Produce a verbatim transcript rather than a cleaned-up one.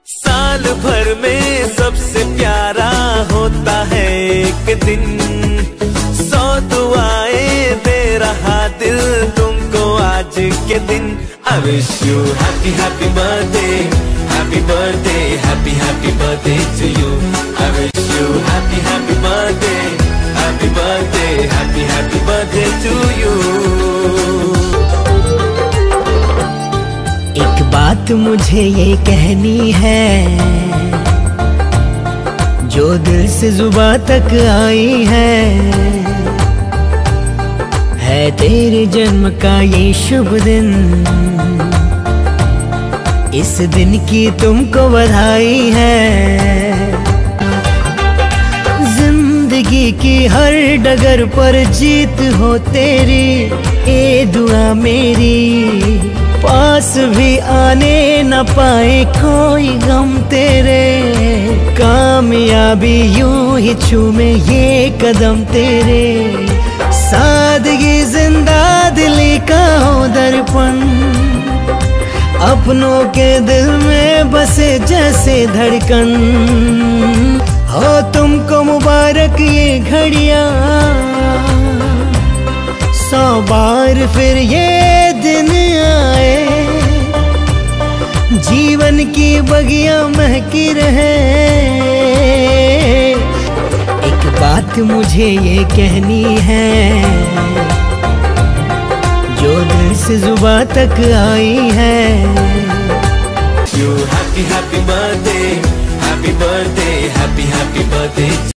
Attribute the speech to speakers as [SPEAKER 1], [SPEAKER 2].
[SPEAKER 1] साल भर में सबसे प्यारा होता है एक दिन, सौ दुआएं दे रहा दिल तुमको आज के दिन। I wish you happy happy birthday, happy birthday, happy happy birthday to you. I wish you happy happy birthday, happy birthday, happy happy birthday to you.
[SPEAKER 2] एक बात मुझे ये कहनी है, जो दिल से जुबां तक आई है, है तेरे जन्म का ये शुभ दिन। इस दिन की तुमको बधाई है। जिंदगी की हर डगर पर जीत हो तेरी, ये दुआ मेरी। पास भी आने न पाए कोई गम तेरे, कामयाबी यूं ही छूमे ये कदम तेरे। सादगी जिंदा दिली का हो दर्पण, अपनों के दिल में बसे जैसे धड़कन। हो तुमको मुबारक ये घड़ियां, सौ बार फिर ये दिन आए। जीवन की बगियां महकी रहे। एक बात मुझे ये कहनी है, जो दिल से जुबां तक आई है।
[SPEAKER 1] You happy happy birthday, happy birthday, happy happy birthday.